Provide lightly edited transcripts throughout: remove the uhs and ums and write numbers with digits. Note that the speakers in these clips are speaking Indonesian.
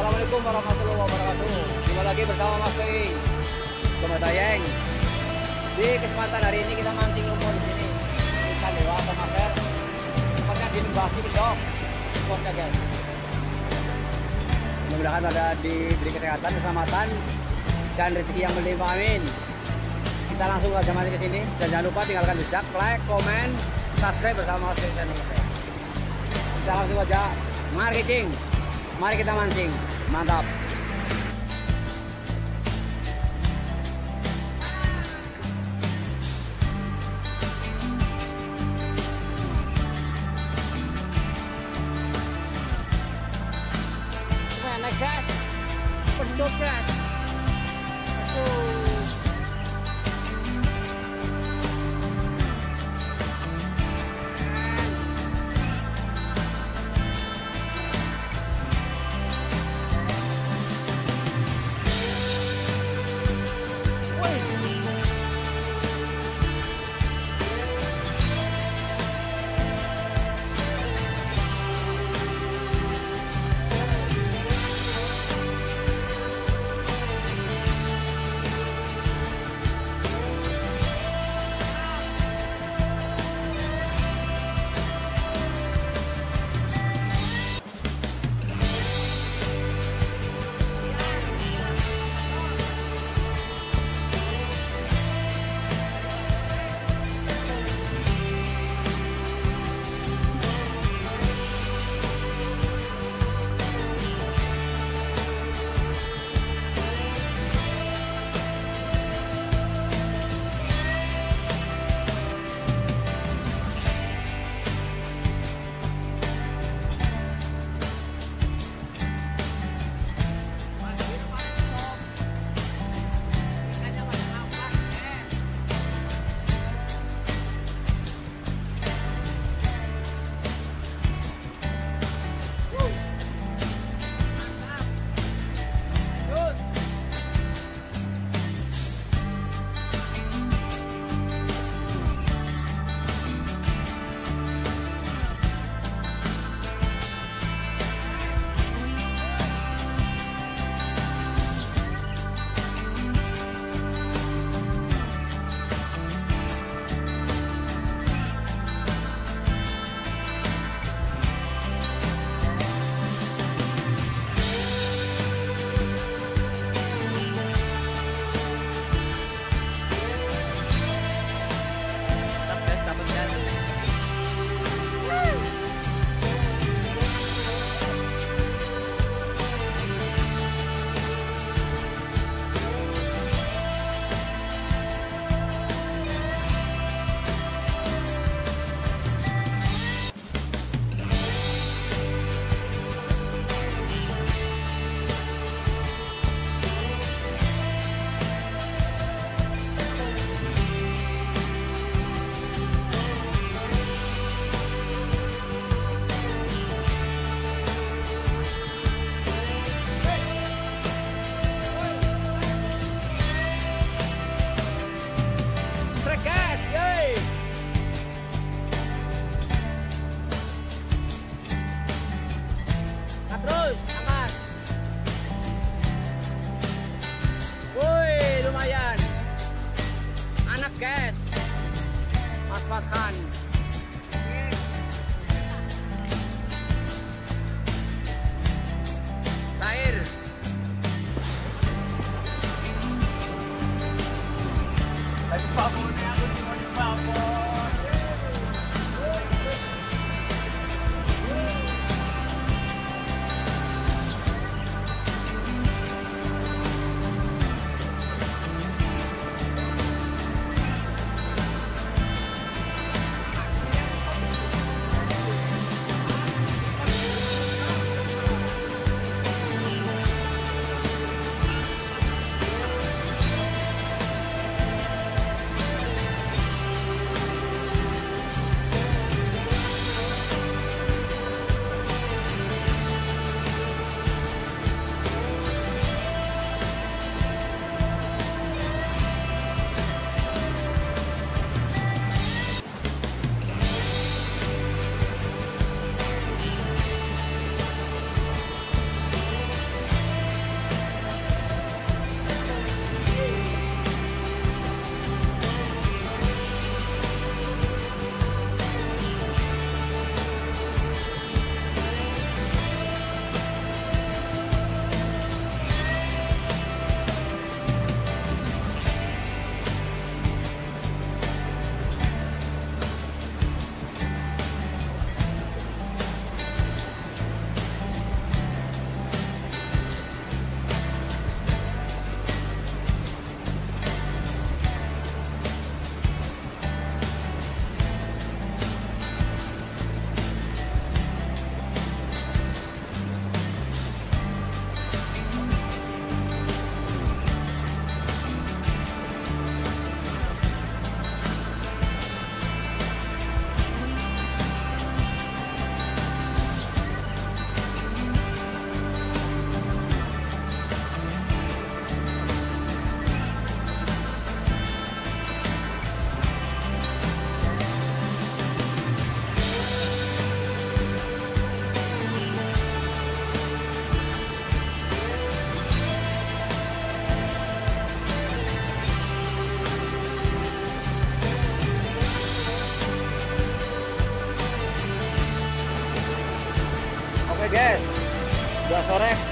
Assalamualaikum warahmatullahi wabarakatuh. Jumpa lagi bersama Mas Kei, Sobat Dayeng. Di kesempatan hari ini kita mancing lumur di sini. Ikan dewa atau maker. Tempatnya di Lembah Ciledug. Spotnya guys. Mudah-mudahan ada diberi kesehatan, keselamatan, dan rezeki yang melimpah. Amin. Kita langsung aja mancing ke sini. Dan jangan lupa tinggalkan jejak, like, komen, subscribe bersama Mas Kei channel saya. Kita langsung aja marketing. Mari kita mancing. Mantap. Mana gas? Pedot gas.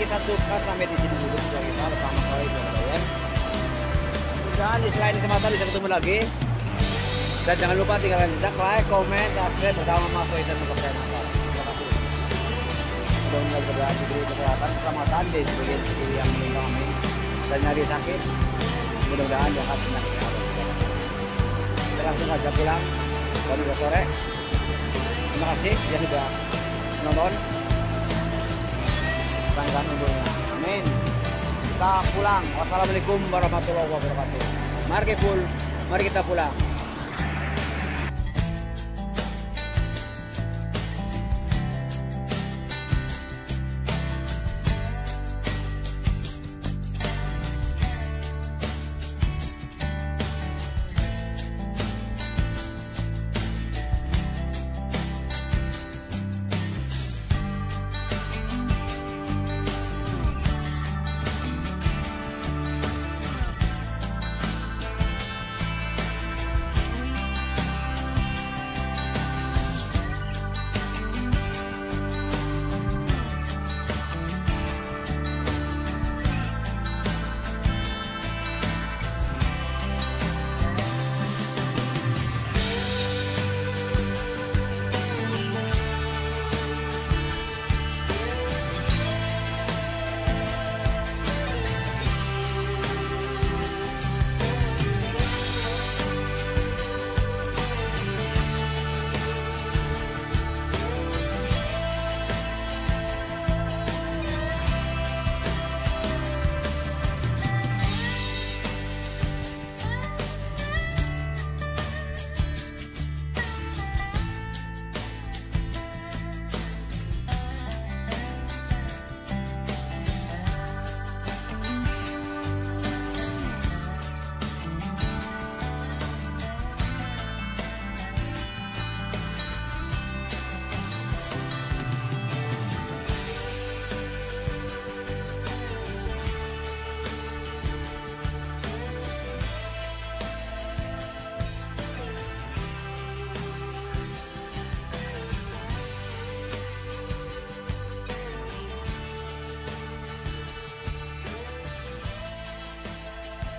kita suka sampai di sini dulu video kita bersama kali ya. Mudah-mudahan di selain kesempatan bisa ketemu lagi. Dan jangan lupa tinggalkan jejak, like, komen, subscribe bersama Mas Roy dan Mas Roy. Terima kasih. Mudah-mudahan berdoa diberi kesehatan, keselamatan di sebagian segi yang mengalami dan nyari sakit. Mudah-mudahan jangan penyakit yang ada. Kita langsung aja pulang. Kalau udah sore. Terima kasih yang sudah nonton. Panjang umurnya. Amin. Kita pulang. Wassalamualaikum warahmatullahi wabarakatuh. Mari kita pulang.